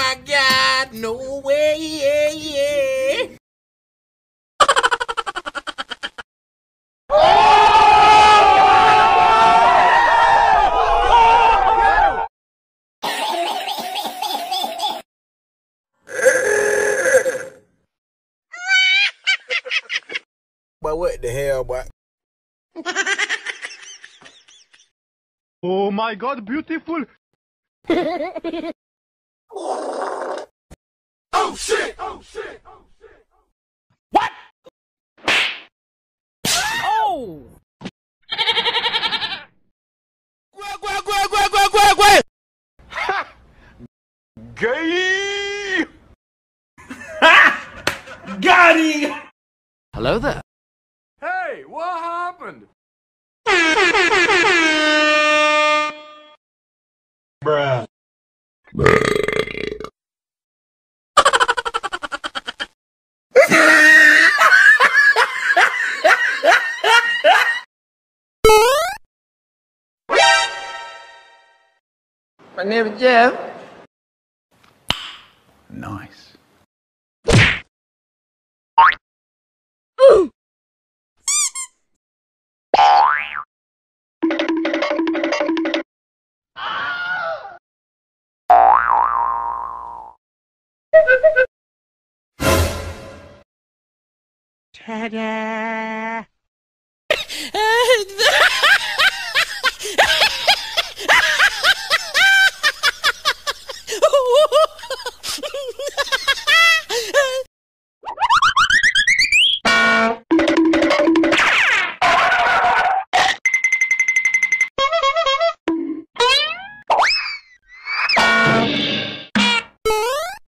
my God, no way. But what the hell, boy? Oh my God, beautiful! Oh shit! Oh shit! Oh shit! What? Oh! Ha! Gay! Got him! Hello there. Hey, what happened? Bruh. My name is Jeff. Nice. Ta-da!